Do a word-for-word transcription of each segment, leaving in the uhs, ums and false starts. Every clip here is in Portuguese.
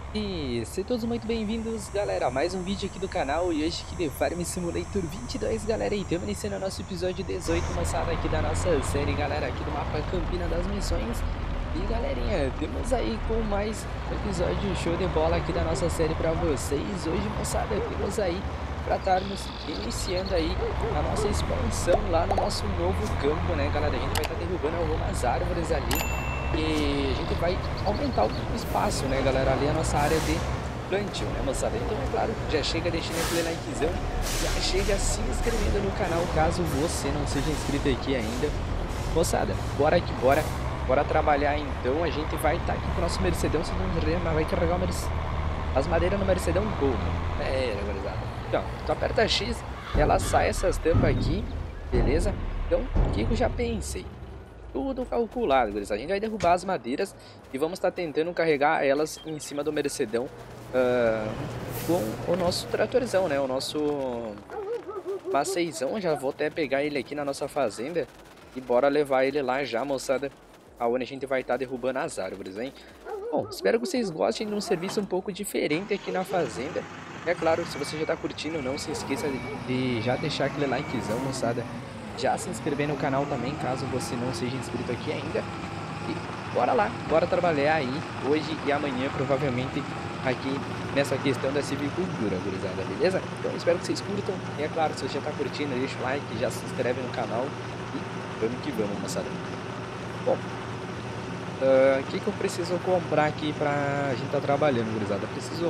E sejam todos muito bem-vindos, galera, a mais um vídeo aqui do canal. E hoje aqui de Farm Simulator vinte e dois, galera. E estamos iniciando o nosso episódio dezoito, moçada, aqui da nossa série, galera, aqui do mapa Campina das Missões. E galerinha, temos aí com mais um episódio show de bola aqui da nossa série pra vocês. Hoje, moçada, temos aí pra estarmos iniciando aí a nossa expansão lá no nosso novo campo, né, galera? A gente vai estar derrubando algumas árvores ali. E a gente vai aumentar o espaço, né, galera, ali a nossa área de plantio, né, moçada? Então, é claro, já chega deixando aquele likezão, já chega se inscrevendo no canal, caso você não seja inscrito aqui ainda. Moçada, bora aqui, bora, bora trabalhar então. A gente vai estar tá aqui com o nosso Mercedão, se não me engano, mas vai carregar o Merce... as madeiras no Mercedão como? É, gurizada. Então, tu aperta X, ela sai essas tampas aqui, beleza? Então, o que eu já pensei? Tudo calculado, gurizada. A gente vai derrubar as madeiras e vamos estar tá tentando carregar elas em cima do Mercedão uh, com o nosso tratorzão, né? O nosso maceizão. Já vou até pegar ele aqui na nossa fazenda e bora levar ele lá já, moçada, aonde a gente vai estar tá derrubando as árvores, hein? Bom, espero que vocês gostem de um serviço um pouco diferente aqui na fazenda. É claro, se você já está curtindo, não se esqueça de já deixar aquele likezão, moçada. Já se inscrever no canal também, caso você não seja inscrito aqui ainda. E bora lá, bora trabalhar aí, hoje e amanhã, provavelmente, aqui nessa questão da civicultura, gurizada, beleza? Então, espero que vocês curtam. E é claro, se você já tá curtindo, deixa o like, já se inscreve no canal. E vamos que vamos, moçada. Bom, o uh, que que eu preciso comprar aqui pra gente tá trabalhando, gurizada? Eu preciso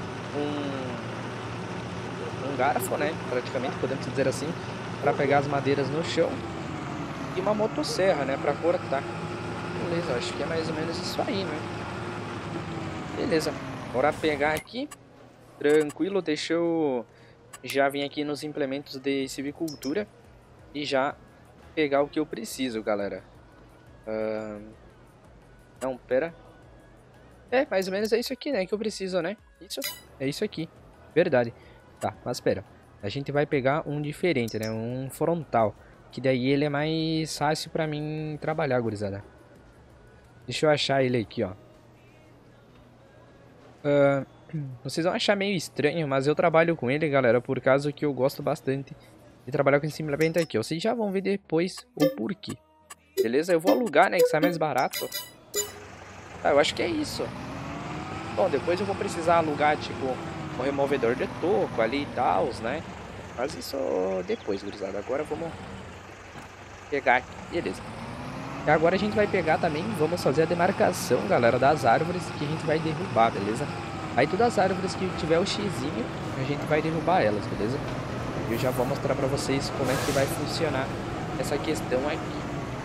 um, um garfo, né? Praticamente, podemos dizer assim, para pegar as madeiras no chão, e uma motosserra, né, para cortar. Beleza, acho que é mais ou menos isso aí, né? Beleza, bora pegar aqui. Tranquilo, deixa eu já vir aqui nos implementos de silvicultura e já pegar o que eu preciso, galera. Uh... Não, pera. É, mais ou menos é isso aqui, né, que eu preciso, né? Isso, é isso aqui. Verdade. Tá, mas pera. A gente vai pegar um diferente, né? Um frontal. Que daí ele é mais fácil pra mim trabalhar, gurizada. Deixa eu achar ele aqui, ó. Uh, vocês vão achar meio estranho, mas eu trabalho com ele, galera, por causa que eu gosto bastante de trabalhar com esse implemento aqui. Vocês já vão ver depois o porquê. Beleza? Eu vou alugar, né? Que sai mais barato. Ah, eu acho que é isso. Bom, depois eu vou precisar alugar, tipo, um removedor de toco ali e tal, né? Mas isso depois, gurizada. Agora vamos pegar aqui. Beleza. E agora a gente vai pegar também, vamos fazer a demarcação, galera, das árvores que a gente vai derrubar, beleza? Aí todas as árvores que tiver o xizinho, a gente vai derrubar elas, beleza? Eu já vou mostrar pra vocês como é que vai funcionar essa questão aqui.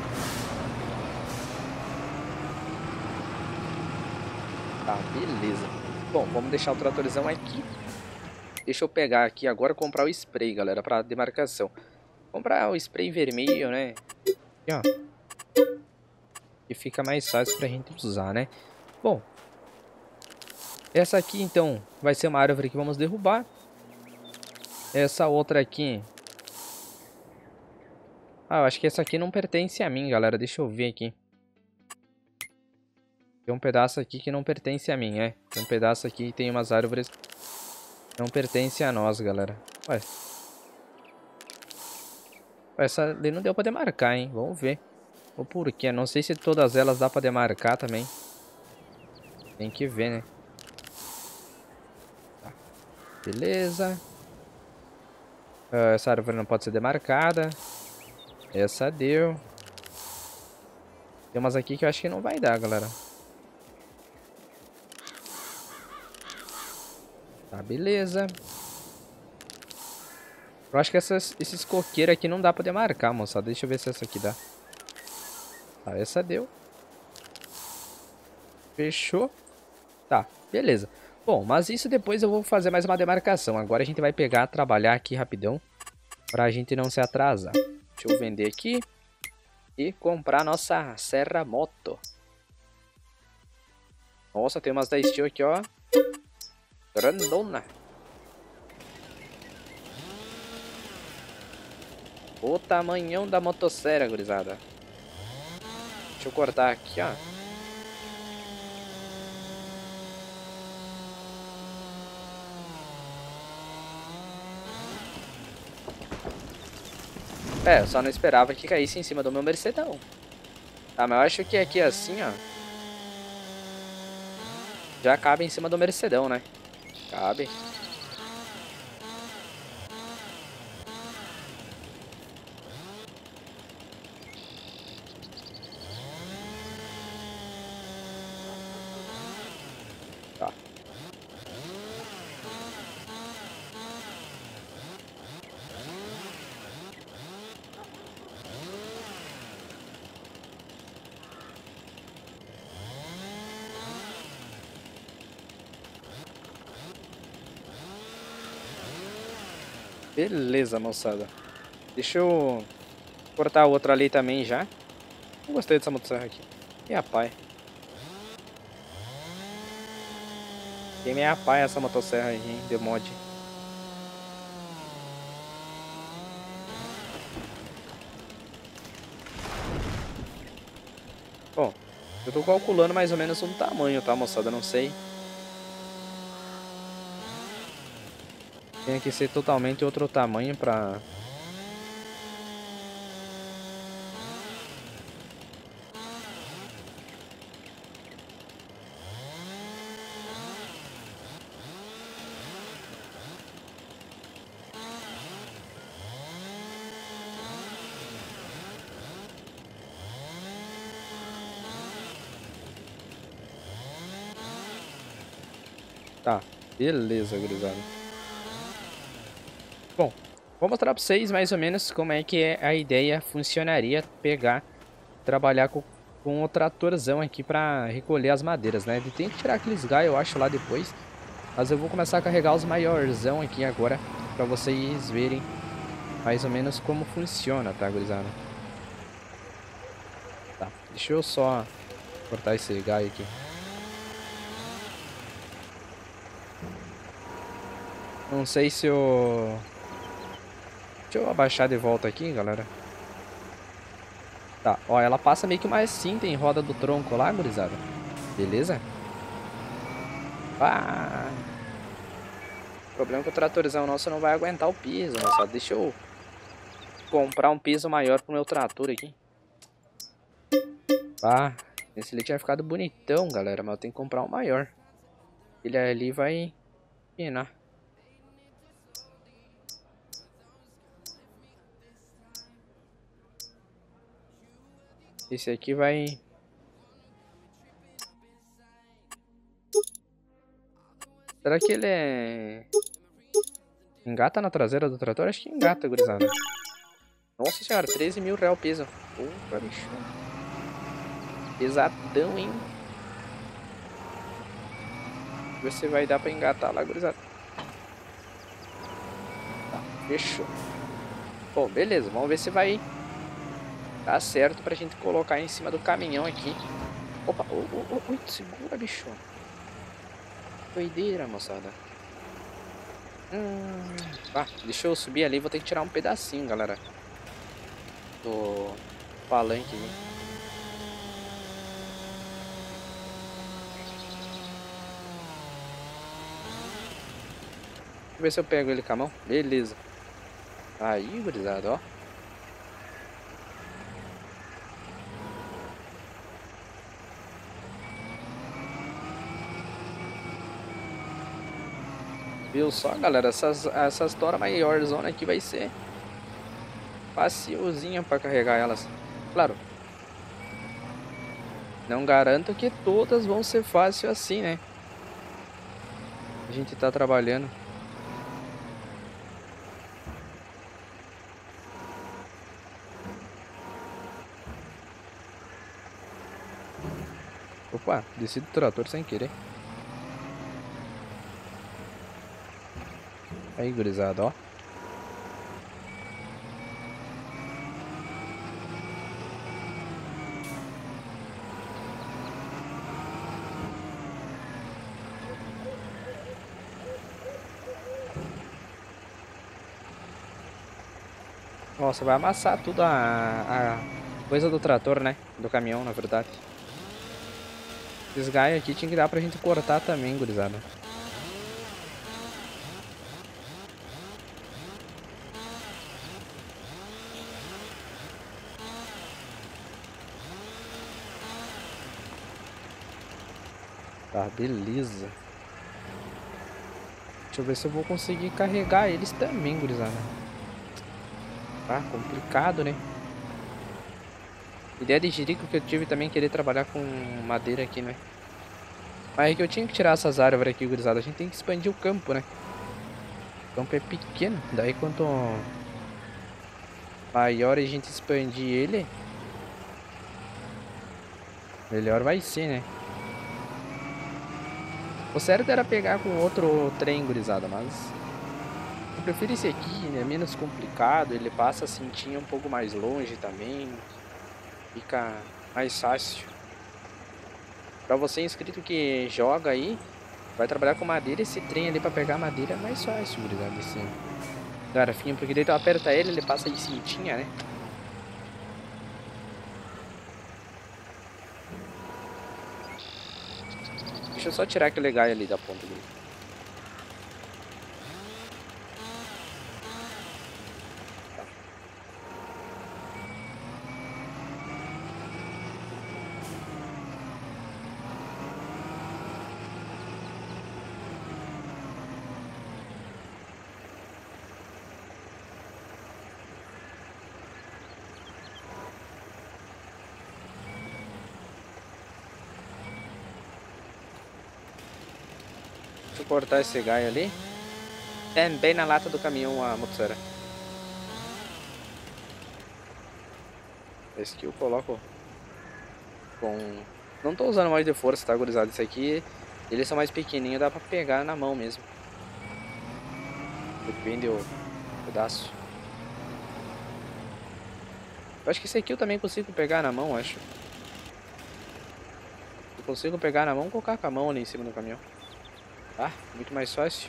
Tá, beleza. Bom, vamos deixar o tratorzão aqui. Deixa eu pegar aqui agora, comprar o spray, galera, pra demarcação. Comprar o spray vermelho, né? Aqui, ó. Que fica mais fácil pra gente usar, né? Bom, essa aqui, então, vai ser uma árvore que vamos derrubar. Essa outra aqui... Ah, eu acho que essa aqui não pertence a mim, galera. Deixa eu ver aqui. Tem um pedaço aqui que não pertence a mim, é. Tem um pedaço aqui e tem umas árvores que não pertencem a nós, galera. Ué. Essa ali não deu pra demarcar, hein. Vamos ver o porquê. Não sei se todas elas dá pra demarcar também. Tem que ver, né. Tá. Beleza. Uh, essa árvore não pode ser demarcada. Essa deu. Tem umas aqui que eu acho que não vai dar, galera. Tá, beleza. Eu acho que essas, esses coqueiros aqui não dá pra demarcar, moçada. Deixa eu ver se essa aqui dá. Tá, essa deu. Fechou. Tá, beleza. Bom, mas isso depois eu vou fazer mais uma demarcação. Agora a gente vai pegar, trabalhar aqui rapidão, pra gente não se atrasar. Deixa eu vender aqui e comprar nossa Serra Moto. Nossa, tem umas da Steel aqui, ó. Grandona. O tamanhão da motosserra, gurizada. Deixa eu cortar aqui, ó. É, eu só não esperava que caísse em cima do meu Mercedão. Tá, mas eu acho que aqui assim, ó. Já cabe em cima do Mercedão, né? Cabe. Tá. Beleza, moçada. Deixa eu cortar outra ali também já. Eu gostei dessa motosserra aqui. E a pai. Quem me apaia essa motosserra aí, hein? De mod. Bom, eu tô calculando mais ou menos um tamanho, tá, moçada? Não sei. Tem que ser totalmente outro tamanho pra... Tá, beleza, gurizada. Bom, vou mostrar pra vocês mais ou menos como é que a ideia funcionaria pegar, trabalhar com, com o tratorzão aqui pra recolher as madeiras, né? Ele tem que tirar aqueles galhos, eu acho, lá depois. Mas eu vou começar a carregar os maiorzão aqui agora, pra vocês verem mais ou menos como funciona, tá, gurizada? Tá, deixa eu só cortar esse galho aqui. Não sei se eu... Deixa eu abaixar de volta aqui, galera. Tá, ó, ela passa meio que mais cinta em roda do tronco lá, gurizada. Beleza? Ah! O problema é que o tratorzão nosso não vai aguentar o piso, moçada. Deixa eu comprar um piso maior pro meu trator aqui. Ah, esse ali tinha ficado bonitão, galera, mas eu tenho que comprar um maior. Ele ali vai pinar. Esse aqui vai... Será que ele é... Engata na traseira do trator? Acho que engata, gurizada. Nossa senhora, treze mil real o peso. Opa, bicho. Pesadão, hein? Ver se vai dar pra engatar lá, gurizada. Tá, fechou. Bom, beleza. Vamos ver se vai dar certo pra gente colocar em cima do caminhão aqui. Opa, oh, oh, oh, oh, segura, bicho. Doideira, moçada. Hum, ah, deixa eu subir ali. Vou ter que tirar um pedacinho, galera, do palanque ali. Deixa eu ver se eu pego ele com a mão. Beleza. Aí, gurizada, ó. Viu só, galera? Essas, essas toras maiores zona aqui vai ser facilzinha pra carregar elas. Claro, não garanto que todas vão ser fácil assim, né? A gente tá trabalhando. Opa, desci do trator sem querer. Aí, gurizada, ó. Nossa, vai amassar tudo a, a coisa do trator, né? Do caminhão, na verdade. Esses galhos aqui tinha que dar pra gente cortar também, gurizada. Tá, beleza. Deixa eu ver se eu vou conseguir carregar eles também, gurizada. Tá complicado, né? Ideia de jirico que eu tive também querer trabalhar com madeira aqui, né? Mas é que eu tinha que tirar essas árvores aqui, gurizada. A gente tem que expandir o campo, né? O campo é pequeno. Daí quanto maior a gente expandir ele, melhor vai ser, né? O certo era pegar com outro trem, gurizada, mas eu prefiro esse aqui, né? É menos complicado. Ele passa a cintinha um pouco mais longe também. Fica mais fácil. Pra você inscrito que joga aí, vai trabalhar com madeira, esse trem ali pra pegar madeira é mais fácil, gurizada, esse garfinho, porque daí tu aperta ele, ele passa de cintinha, né? Deixa eu só tirar aquele galho ali da ponta dele. Deixa eu cortar esse galho ali. É, bem na lata do caminhão a motosserra. Esse aqui eu coloco com... Não tô usando mais de força, tá, gurizada? Esse aqui, eles são mais pequenininhos, dá pra pegar na mão mesmo. Depende do pedaço. Eu acho que esse aqui eu também consigo pegar na mão, acho. Eu consigo pegar na mão e colocar com a mão ali em cima do caminhão. Tá? Muito mais fácil.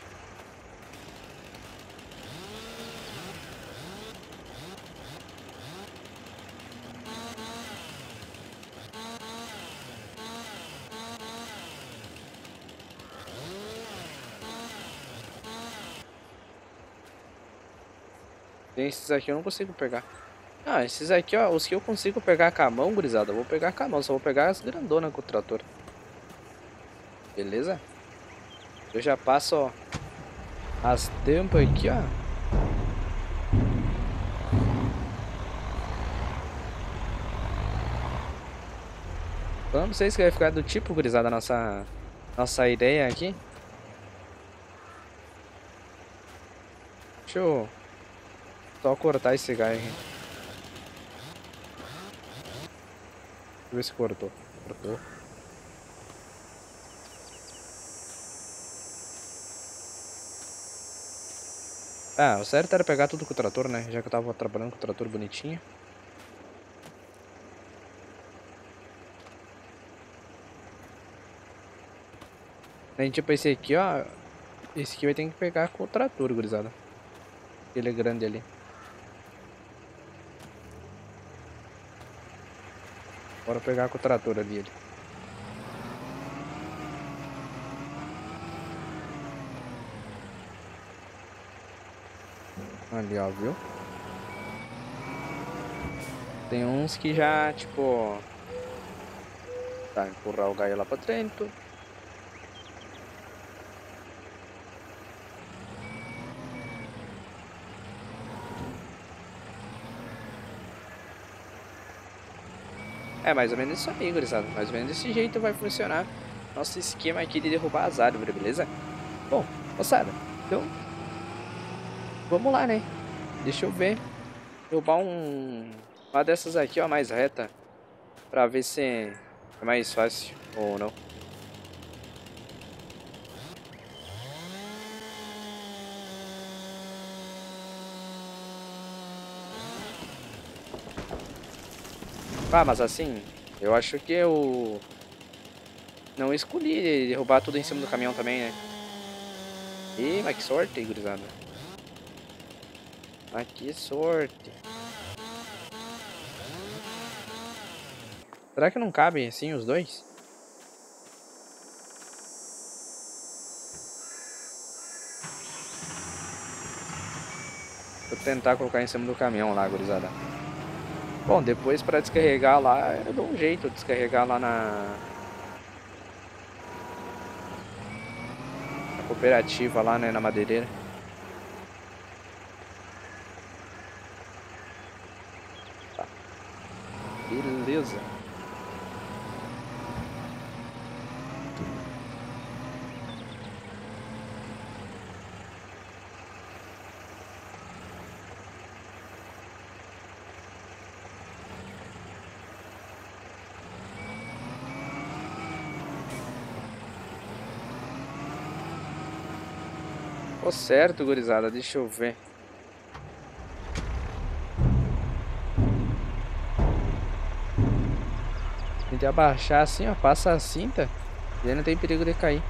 Esses aqui eu não consigo pegar. Ah, esses aqui, ó, os que eu consigo pegar com a mão, gurizada, eu vou pegar com a mão, só vou pegar as grandonas com o trator. Beleza? Eu já passo, ó, as tampas aqui, ó. Falando pra vocês que vai ficar do tipo, gurizada, nossa, nossa ideia aqui. Deixa eu só cortar esse galho aqui. Deixa eu ver se cortou. Cortou. Ah, o certo era pegar tudo com o trator, né? Já que eu tava trabalhando com o trator bonitinho. A gente, tipo, esse aqui, ó. Esse aqui vai ter que pegar com o trator, gurizada. Ele é grande ali. Bora pegar com o trator ali. ali. Ali, ó, viu? Tem uns que já, tipo... Tá, empurrar o galho lá pra dentro. É mais ou menos isso aí, gurizada. Mais ou menos desse jeito vai funcionar nosso esquema aqui de derrubar as árvores, beleza? Bom, moçada, então... Vamos lá, né? Deixa eu ver. Derrubar um... Uma dessas aqui, ó, mais reta. Pra ver se é mais fácil ou não. Ah, mas assim, eu acho que eu não escolhi derrubar tudo em cima do caminhão também, né? Ih, mas que sorte, gurizada. Mas que sorte. Será que não cabem assim os dois? Vou tentar colocar em cima do caminhão lá, gurizada. Bom, depois para descarregar lá, eu dou um jeito de descarregar lá na... cooperativa lá, né, na madeireira. Tá. Beleza. Ô, certo, gurizada, deixa eu ver. Tem que abaixar assim, ó, passa a cinta e aí não tem perigo de cair.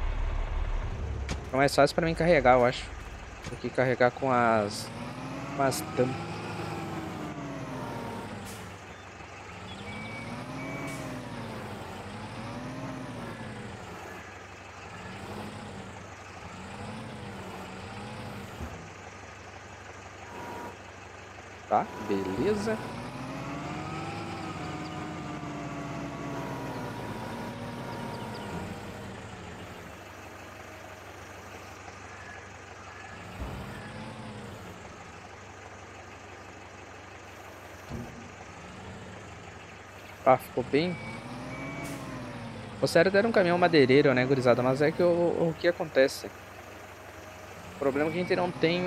É mais fácil pra mim carregar, eu acho, do que carregar com as, com as tampas. Tá, beleza. Ah, ficou bem. O certo era um caminhão madeireiro, né, gurizada? Mas é que o, o que acontece? O problema é que a gente não tem...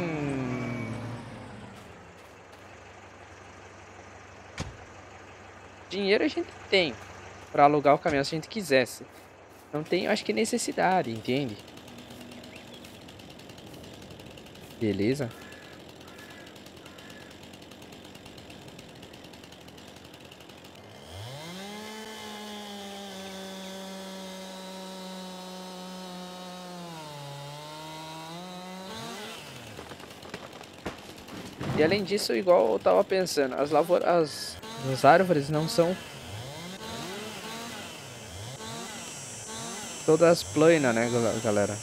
Dinheiro a gente tem pra alugar o caminhão se a gente quisesse. Não tem, acho que, necessidade, entende? Beleza. E além disso, igual eu tava pensando, as lavouras, as, as árvores não são todas planas, né, galera?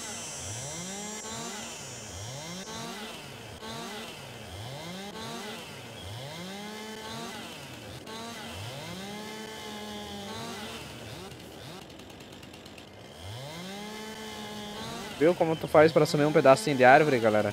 Viu como tu faz pra sumir um pedacinho de árvore, galera?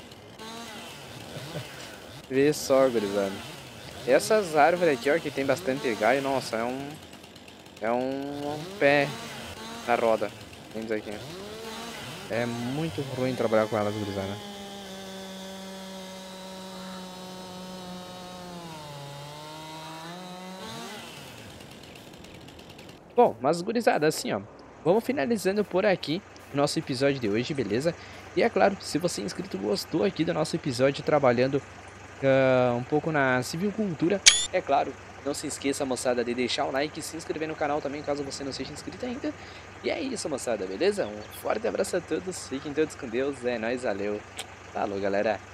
Vê só, gurizada. Essas árvores aqui, ó, que tem bastante galho, nossa, é um... É um, um pé na roda, vamos dizer aqui. É muito ruim trabalhar com elas, gurizada. Bom, mas gurizada, assim, ó, vamos finalizando por aqui o nosso episódio de hoje, beleza? E é claro, se você inscrito gostou aqui do nosso episódio trabalhando uh, um pouco na civicultura, é claro, não se esqueça, moçada, de deixar o like e se inscrever no canal também, caso você não seja inscrito ainda. E é isso, moçada, beleza? Um forte abraço a todos, fiquem todos com Deus, é nóis, valeu. Falou, galera.